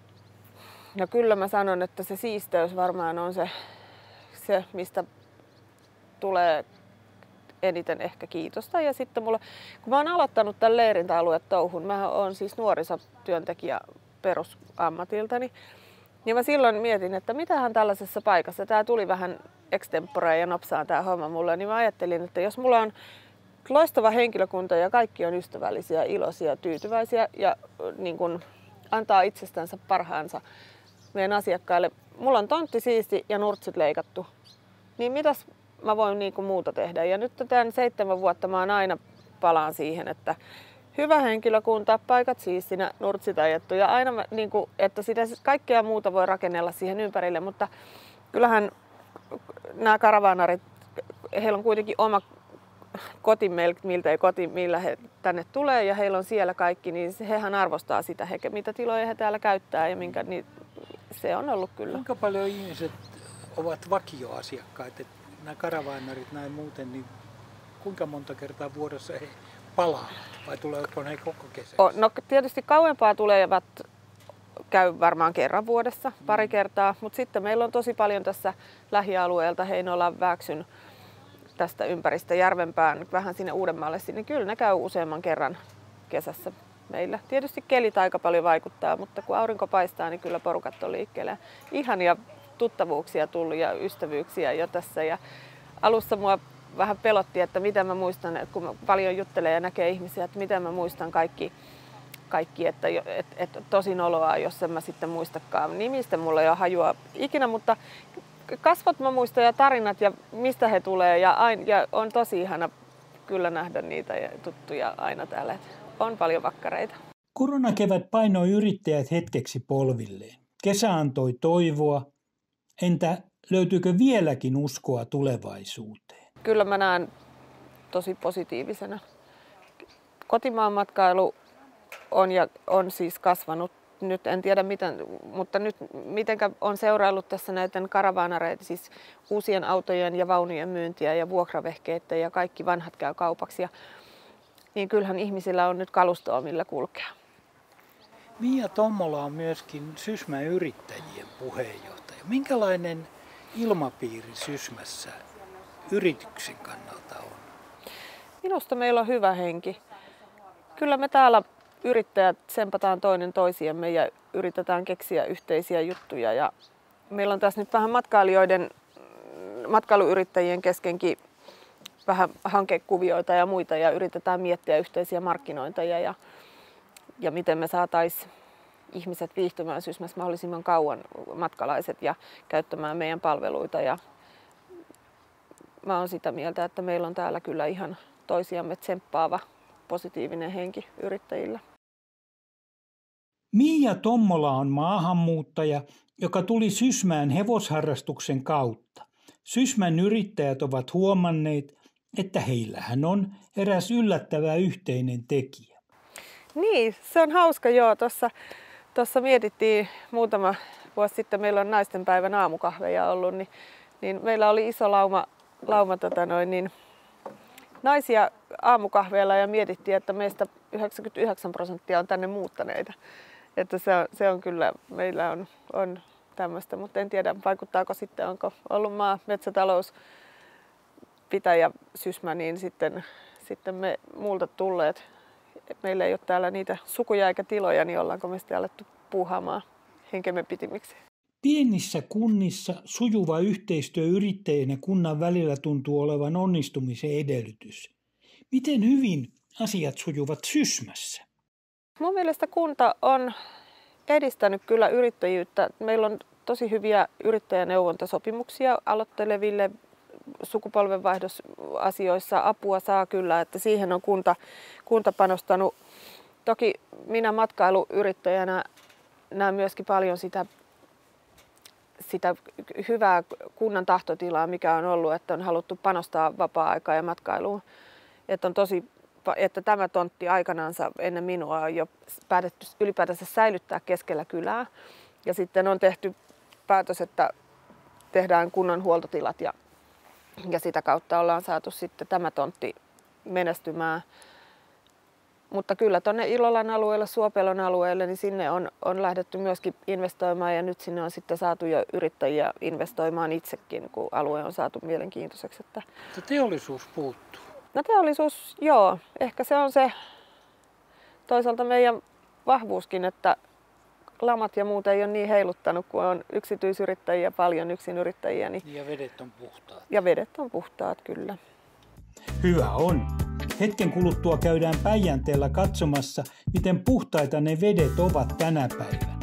Speaker 8: No kyllä mä sanon, että se siisteys varmaan on se, se mistä tulee eniten ehkä kiitosta. Ja sitten mulla, kun mä oon aloittanut tämän leirintäalueen touhun, mä oon siis nuorisotyöntekijä perusammatiltani, niin mä silloin mietin, että mitähän tällaisessa paikassa, tää tuli vähän extemporea ja nopsaan tää homma mulle, niin mä ajattelin, että jos mulla on loistava henkilökunta ja kaikki on ystävällisiä, iloisia, tyytyväisiä ja niin kun antaa itsestänsä parhaansa meidän asiakkaille. Mulla on tontti siisti ja nurtsit leikattu. Niin mitäs mä voin niinku muuta tehdä? Ja nyt tämän seitsemän vuotta mä oon aina palaan siihen, että hyvä henkilökunta, paikat siistinä, nurtsit ajettu. Ja aina mä, niinku, että sitä kaikkea muuta voi rakennella siihen ympärille. Mutta kyllähän nämä karavaanarit, heillä on kuitenkin oma koti, miltä ei koti, millä he tänne tulee. Ja heillä on siellä kaikki, niin hehän arvostaa sitä, he, mitä tiloja he täällä käyttää ja minkä, niin se on ollut kyllä.
Speaker 5: Kuinka paljon ihmiset ovat vakioasiakkaita, nämä karavaanarit näin muuten, niin kuinka monta kertaa vuodessa he palaavat vai tulevatko he koko kesän?
Speaker 8: No tietysti kauempaa tulevat käy varmaan kerran vuodessa, pari kertaa, mutta sitten meillä on tosi paljon tässä lähialueelta Heinolan, Vääksyn, tästä ympäristä Järvenpään, vähän sinne Uudenmaalle, niin kyllä ne käy useamman kerran kesässä meillä. Tietysti kelit aika paljon vaikuttaa, mutta kun aurinko paistaa, niin kyllä porukat on liikkeellä. Ihania tuttavuuksia tullut ja ystävyyksiä jo tässä. Ja alussa mua vähän pelotti, että miten mä muistan, että kun mä paljon juttelen ja näkee ihmisiä, että miten mä muistan kaikki, kaikki että et, et, tosin oloa, jos en mä sitten muistakaan nimistä, mulla ei ole hajua ikinä, mutta kasvot mä muistan ja tarinat ja mistä he tulee ja, aina, ja on tosi ihana kyllä nähdä niitä ja tuttuja aina täällä. On paljon vakkareita.
Speaker 1: Koronakevät painoi yrittäjät hetkeksi polvilleen. Kesä antoi toivoa. Entä löytyykö vieläkin uskoa tulevaisuuteen?
Speaker 8: Kyllä mä näen tosi positiivisena. Kotimaan matkailu on, ja on siis kasvanut. Nyt en tiedä miten, mutta nyt mitenkä on seuraillut tässä näiden karavaanareiden, siis uusien autojen ja vaunujen myyntiä ja vuokravehkeitä ja kaikki vanhat käy kaupaksi. Ja, niin kyllähän ihmisillä on nyt kalustoa, millä kulkea.
Speaker 5: Mia Tommola on myöskin Sysmän yrittäjien puheenjohtaja. Minkälainen ilmapiiri Sysmässä yrityksen kannalta on?
Speaker 8: Minusta meillä on hyvä henki. Kyllä me täällä yrittäjät sempataan toinen toisiamme ja yritetään keksiä yhteisiä juttuja. Ja meillä on tässä nyt vähän matkailijoiden, matkailuyrittäjien keskenkin vähän hankekuvioita ja muita ja yritetään miettiä yhteisiä markkinointeja ja, ja miten me saataisiin ihmiset viihtymään Sysmässä mahdollisimman kauan, matkalaiset, ja käyttämään meidän palveluita. Ja mä oon sitä mieltä, että meillä on täällä kyllä ihan toisiamme tsemppaava positiivinen henki yrittäjillä.
Speaker 1: Mia Tommola on maahanmuuttaja, joka tuli Sysmään hevosharrastuksen kautta. Sysmän yrittäjät ovat huomanneet, että heillähän on eräs yllättävä yhteinen tekijä.
Speaker 8: Niin, se on hauska joo. Tuossa, tuossa mietittiin muutama vuosi sitten, meillä on naistenpäivän aamukahveja ollut, niin, niin meillä oli iso lauma, lauma tota noin, niin, naisia aamukahveilla ja mietittiin, että meistä yhdeksänkymmentäyhdeksän prosenttia on tänne muuttaneita. Että se on, se on kyllä, meillä on, on tämmöistä, mutta en tiedä vaikuttaako sitten, onko ollut maa, metsätalous, pitäjä, Sysmä, niin sitten, sitten me muulta tulleet. Meillä ei ole täällä niitä sukuja eikä tiloja, niin ollaanko me sitten alettu puuhaamaan henkemme pitimiksi.
Speaker 1: Pienissä kunnissa sujuva yhteistyö yrittäjien ja kunnan välillä tuntuu olevan onnistumisen edellytys. Miten hyvin asiat sujuvat Sysmässä?
Speaker 8: Mun mielestä kunta on edistänyt kyllä yrittäjyyttä. Meillä on tosi hyviä yrittäjäneuvontasopimuksia aloitteleville sukupolvenvaihdosasioissa. Apua saa kyllä, että siihen on kunta, kunta panostanut. Toki minä matkailuyrittäjänä näen myöskin paljon sitä, sitä hyvää kunnan tahtotilaa, mikä on ollut, että on haluttu panostaa vapaa-aikaan ja matkailuun. Että on tosi että tämä tontti aikanaansa ennen minua on jo päätetty ylipäätänsä säilyttää keskellä kylää. Ja sitten on tehty päätös, että tehdään kunnon huoltotilat ja, ja sitä kautta ollaan saatu sitten tämä tontti menestymään. Mutta kyllä tuonne Ilolan alueelle, Suopelon alueelle, niin sinne on, on lähdetty myöskin investoimaan ja nyt sinne on sitten saatu jo yrittäjiä investoimaan itsekin, kun alue on saatu mielenkiintoiseksi. Että
Speaker 5: teollisuus puuttuu.
Speaker 8: No teollisuus, joo. Ehkä se on se toisaalta meidän vahvuuskin, että lamat ja muut ei ole niin heiluttanut, kun on yksityisyrittäjiä, paljon yksinyrittäjiä. Niin
Speaker 5: ja vedet on puhtaat.
Speaker 8: Ja vedet on puhtaat, kyllä.
Speaker 1: Hyvä on. Hetken kuluttua käydään Päijänteellä katsomassa, miten puhtaita ne vedet ovat tänä päivänä.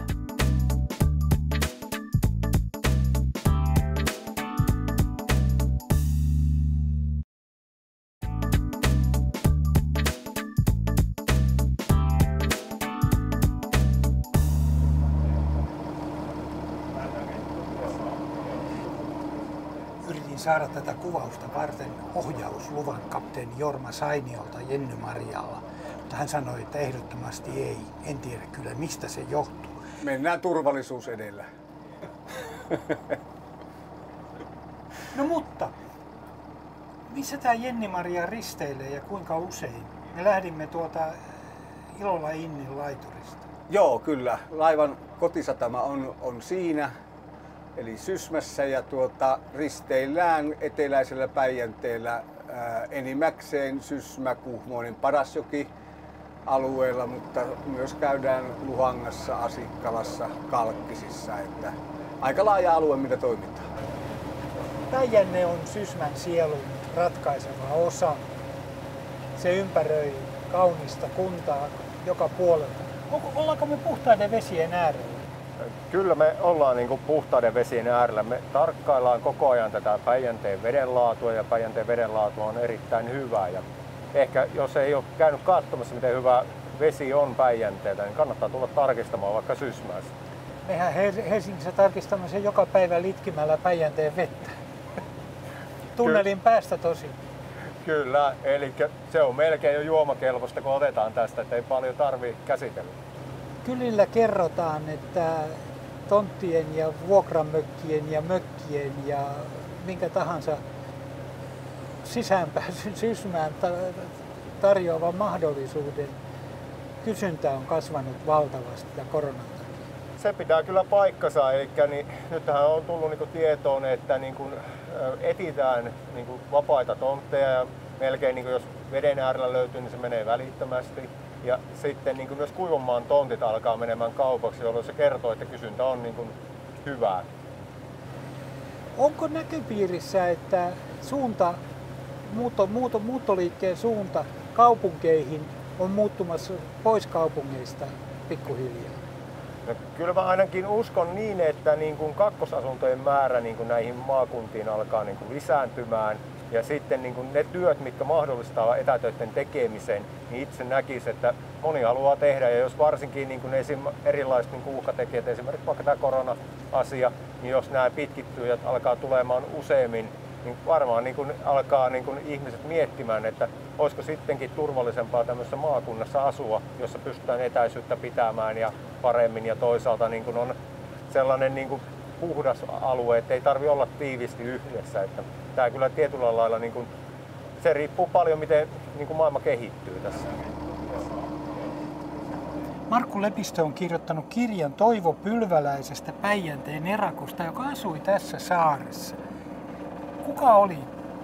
Speaker 5: Saada tätä kuvausta varten ohjausluvan kapteeni Jorma Sainiolta Jenny Marjalla, mutta hän sanoi, että ehdottomasti ei. En tiedä kyllä, mistä se johtuu.
Speaker 9: Mennään turvallisuus edellä.
Speaker 5: No mutta, missä tämä Jenni-Maria risteilee ja kuinka usein? Me lähdimme tuolta Ilola Innin laiturista.
Speaker 9: Joo, kyllä. Laivan kotisatama on, on siinä, eli Sysmässä, ja tuota, risteillään eteläisellä Päijänteellä ää, enimmäkseen Sysmä, Kuhmoinen, Parasjoki alueella, mutta myös käydään Luhangassa, Asikkalassa, Kalkkisissa, että aika laaja alue, mitä toimitaan.
Speaker 5: Päijänne on Sysmän sielun ratkaiseva osa. Se ympäröi kaunista kuntaa joka puolelta. Ollaanko me puhtaiden vesien äärellä?
Speaker 10: Kyllä me ollaan niin kuin puhtaiden vesien äärellä. Me tarkkaillaan koko ajan tätä Päijänteen vedenlaatua ja Päijänteen vedenlaatu on erittäin hyvää. Ja ehkä jos ei ole käynyt katsomassa, miten hyvä vesi on Päijänteeltä, niin kannattaa tulla tarkistamaan vaikka Sysmässä.
Speaker 5: Mehän Helsingissä tarkistamme sen joka päivä litkimällä Päijänteen vettä. Tunnelin päästä tosi.
Speaker 10: Kyllä, eli se on melkein jo juomakelpoista, kun otetaan tästä, että ei paljon tarvitse käsitellä. Kylillä
Speaker 5: kerrotaan, että tonttien ja vuokramökkien ja mökkien ja minkä tahansa sisäänpääsyn Sysmään tarjoavan mahdollisuuden kysyntä on kasvanut valtavasti tämän koronan takia. Se pitää kyllä paikkansa, eli niin, nythän on tullut niin kuin tietoon, että niin kuin, etsitään niin kuin vapaita tontteja ja melkein niin kuin jos veden äärellä löytyy, niin se menee välittömästi. Ja sitten niin kuin myös kuivanmaan tontit alkaa menemään kaupaksi, jolloin se kertoo, että kysyntä on niin kuin hyvää. Onko näköpiirissä, että suunta, muutto, muutto, muuttoliikkeen suunta kaupunkeihin on muuttumassa pois kaupungeista pikkuhiljaa? No, kyllä mä ainakin uskon niin, että niin kuin kakkosasuntojen määrä niin kuin näihin maakuntiin alkaa niin kuin lisääntymään. Ja sitten niin kuin ne työt, mitkä mahdollistaa etätöiden tekemisen, niin itse näkisin, että moni haluaa tehdä. Ja jos varsinkin niin kuin esim. Erilaiset niin kuin uhkatekijät, esimerkiksi vaikka tämä korona-asia, niin jos nämä pitkittyy ja alkaa tulemaan useammin, niin varmaan niin kuin alkaa niin kuin ihmiset miettimään, että olisiko sittenkin turvallisempaa tämmöisessä maakunnassa asua, jossa pystytään etäisyyttä pitämään ja paremmin. Ja toisaalta niin kuin on sellainen niin kuin puhdas alue, että ei tarvitse olla tiivisti yhdessä. Että tämä kyllä tietyllä lailla, niin kuin, se riippuu paljon, miten niin kuin maailma kehittyy tässä. Markku Lepistö on kirjoittanut kirjan Toivo Pylväläisestä Päijänteen erakosta, joka asui tässä saaressa. Kuka oli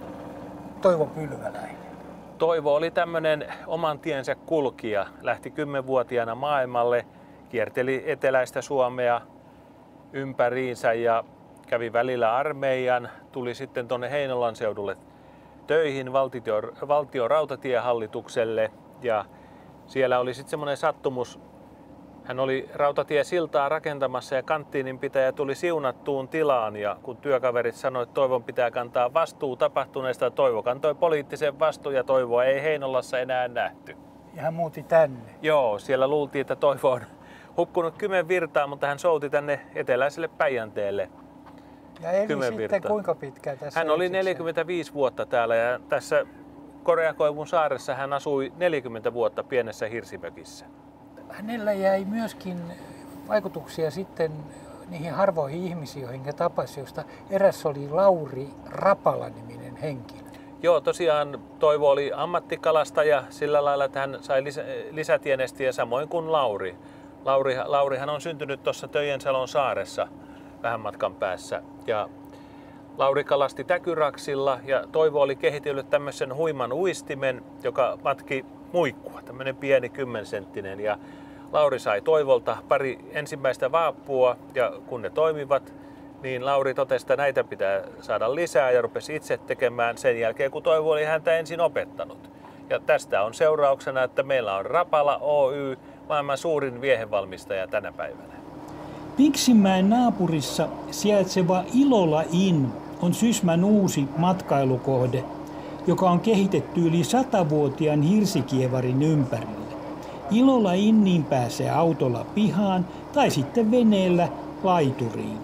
Speaker 5: Toivo Pylväläinen?
Speaker 11: Toivo oli tämmöinen oman tiensä kulkija. Lähti kymmenvuotiaana maailmalle, kierteli eteläistä Suomea ympäriinsä ja kävi välillä armeijan, tuli sitten tuonne Heinolan seudulle töihin valtio, valtion rautatiehallitukselle ja siellä oli sitten semmoinen sattumus. Hän oli rautatiesiltaa rakentamassa ja kanttiininpitäjä tuli siunattuun tilaan ja kun työkaverit sanoivat, että Toivon pitää kantaa vastuu tapahtuneesta, Toivo kantoi poliittisen vastuun ja Toivoa ei Heinolassa enää nähty.
Speaker 5: Ja hän muutti tänne?
Speaker 11: Joo, siellä luultiin, että Toivo on hukkunut Kymen virtaan, mutta hän souti tänne eteläiselle Päijänteelle.
Speaker 5: Ja eli sitten virtaan. Kuinka pitkään tässä?
Speaker 11: Hän oli neljäkymmentäviisi vuotta täällä ja tässä Koreakoivun saaressa hän asui neljäkymmentä vuotta pienessä hirsimökissä.
Speaker 5: Hänellä jäi myöskin vaikutuksia sitten niihin harvoihin ihmisiin, joihin hän tapasi, josta eräs oli Lauri Rapala-niminen henkilö.
Speaker 11: Joo, tosiaan Toivo oli ammattikalastaja sillä lailla, että hän sai lisä, lisätienestiä samoin kuin Lauri. Lauri. Laurihan on syntynyt tuossa Töijensalon saaressa vähän matkan päässä. Ja Lauri kalasti täkyraksilla ja Toivo oli kehitellyt tämmöisen huiman uistimen, joka matki muikkua, tämmöinen pieni kymmensenttinen. Ja Lauri sai Toivolta pari ensimmäistä vaappua ja kun ne toimivat, niin Lauri totesi, että näitä pitää saada lisää ja rupesi itse tekemään sen jälkeen, kun Toivo oli häntä ensin opettanut. Ja tästä on seurauksena, että meillä on Rapala Oy, maailman suurin viehevalmistaja tänä päivänä.
Speaker 1: Pinksinmäen naapurissa sijaitseva Ilola Inn on Sysmän uusi matkailukohde, joka on kehitetty yli satavuotiaan hirsikievarin ympärille. Ilola Inniin pääsee autolla pihaan tai sitten veneellä laituriin.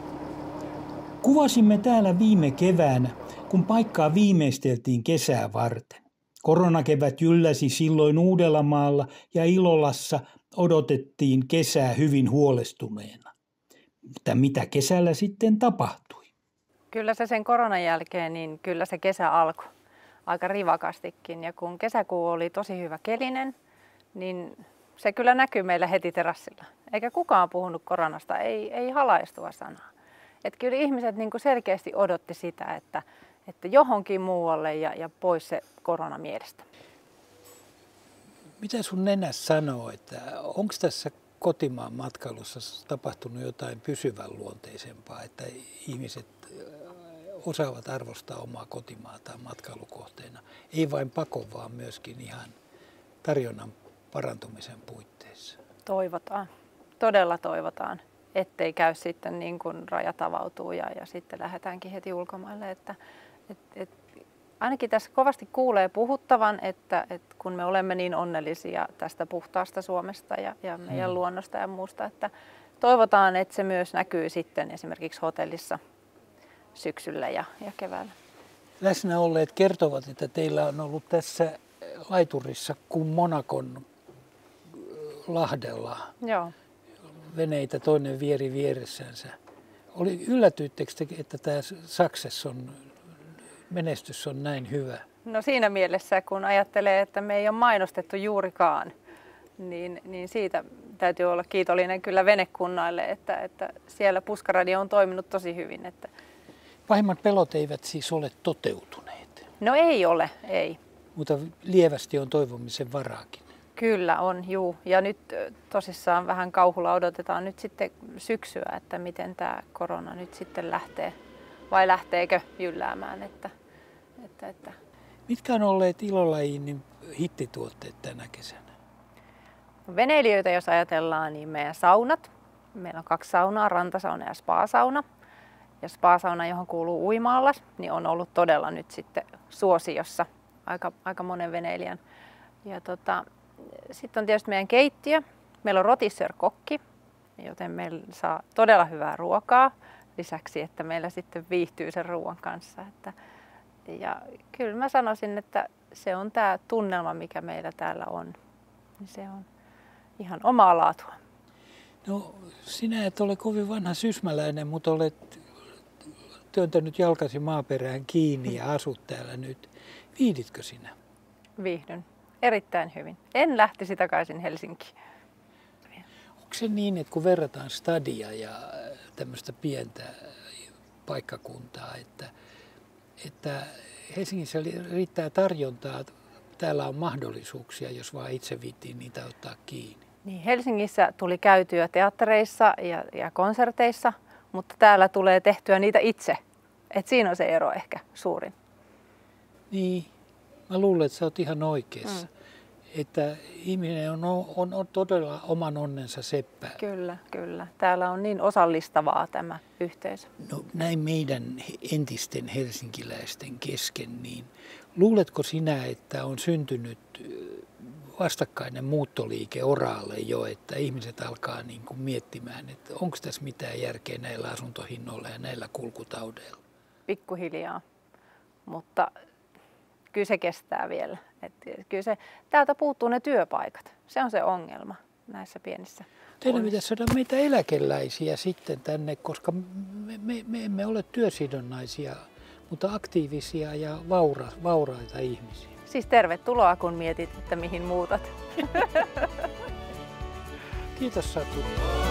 Speaker 1: Kuvasimme täällä viime keväänä, kun paikkaa viimeisteltiin kesää varten. Koronakevät jylläsi silloin Uudellamaalla ja Ilolassa odotettiin kesää hyvin huolestuneena. Mutta mitä kesällä sitten tapahtui?
Speaker 12: Kyllä se sen koronan jälkeen, niin kyllä se kesä alkoi aika rivakastikin. Ja kun kesäkuu oli tosi hyvä kelinen, niin se kyllä näkyy meillä heti terassilla. Eikä kukaan puhunut koronasta, ei, ei halaistua sanaa. Että kyllä ihmiset niin kuin selkeästi odotti sitä, että, että johonkin muualle ja, ja pois se korona mielestä.
Speaker 5: Mitä sun nenä sanoo, että onko tässä kotimaan matkailussa tapahtunut jotain pysyvän luonteisempaa, että ihmiset osaavat arvostaa omaa kotimaataan matkailukohteena? Ei vain pakon, vaan myöskin ihan tarjonnan parantumisen puitteissa.
Speaker 12: Toivotaan, todella toivotaan, ettei käy sitten niin kuin rajat avautuu ja, ja sitten lähdetäänkin heti ulkomaille. Että, et, et, ainakin tässä kovasti kuulee puhuttavan, että, että kun me olemme niin onnellisia tästä puhtaasta Suomesta ja, ja meidän hmm. luonnosta ja muusta, että toivotaan, että se myös näkyy sitten esimerkiksi hotellissa syksyllä ja, ja keväällä.
Speaker 5: Läsnä olleet kertovat, että teillä on ollut tässä laiturissa kuin Monacon lahdella
Speaker 12: Joo.
Speaker 5: veneitä toinen vieri vieressänsä. Oli, yllätyittekö te, että tämä success on, menestys on näin hyvä?
Speaker 12: No siinä mielessä, kun ajattelee, että me ei ole mainostettu juurikaan, niin, niin siitä täytyy olla kiitollinen kyllä venekunnaille, että, että siellä puskaradio on toiminut tosi hyvin. Että...
Speaker 5: Pahimmat pelot eivät siis ole toteutuneet?
Speaker 12: No ei ole, ei.
Speaker 5: Mutta lievästi on toivomisen varaakin.
Speaker 12: Kyllä on, juu. Ja nyt tosissaan vähän kauhulla odotetaan nyt sitten syksyä, että miten tämä korona nyt sitten lähtee, vai lähteekö jylläämään. Että, että, että.
Speaker 5: Mitkä on olleet Ilolajin hittituotteet tänä kesänä?
Speaker 12: Veneilijöitä jos ajatellaan, niin meidän saunat. Meillä on kaksi saunaa, rantasauna ja spa-sauna. Ja spa-sauna, johon kuuluu uima-allas, niin on ollut todella nyt sitten suosiossa aika, aika monen veneilijän. Ja tota, sitten on tietysti meidän keittiö. Meillä on rotisseur-kokki, joten meillä saa todella hyvää ruokaa. Lisäksi, että meillä sitten viihtyy sen ruoan kanssa. Että, ja kyllä mä sanoisin, että se on tämä tunnelma, mikä meillä täällä on. Se on ihan omaa laatua.
Speaker 5: No sinä et ole kovin vanha sysmäläinen, mutta olet työntänyt jalkasi maaperään kiinni ja asut täällä nyt. Viihdytkö sinä?
Speaker 12: Viihdyn. Erittäin hyvin. En lähtisi takaisin Helsinkiin.
Speaker 5: Onko se niin, että kun verrataan stadia ja tämmöistä pientä paikkakuntaa, että, että Helsingissä riittää tarjontaa, täällä on mahdollisuuksia, jos vaan itse viittiin niitä ottaa kiinni?
Speaker 12: Niin, Helsingissä tuli käytyä teattereissa ja, ja konserteissa, mutta täällä tulee tehtyä niitä itse. Et siinä on se ero ehkä suurin.
Speaker 5: Niin, mä luulen, että sä oot ihan oikeassa. Mm. Että ihminen on, on, on todella oman onnensa seppä.
Speaker 12: Kyllä, kyllä. Täällä on niin osallistavaa tämä yhteisö.
Speaker 5: No näin meidän entisten helsinkiläisten kesken, niin luuletko sinä, että on syntynyt vastakkainen muuttoliike oraalle jo, että ihmiset alkaa niin kuin miettimään, että onko tässä mitään järkeä näillä asuntohinnoilla ja näillä kulkutaudeilla?
Speaker 12: Pikkuhiljaa, mutta kyllä se kestää vielä. Että kyllä se, täältä puuttuu ne työpaikat. Se on se ongelma näissä pienissä.
Speaker 5: Teidän pitäisi saada meitä eläkeläisiä sitten tänne, koska me, me, me emme ole työsidonnaisia, mutta aktiivisia ja vaura, vauraita ihmisiä.
Speaker 12: Siis tervetuloa, kun mietit, että mihin muutat.
Speaker 5: Kiitos Satu.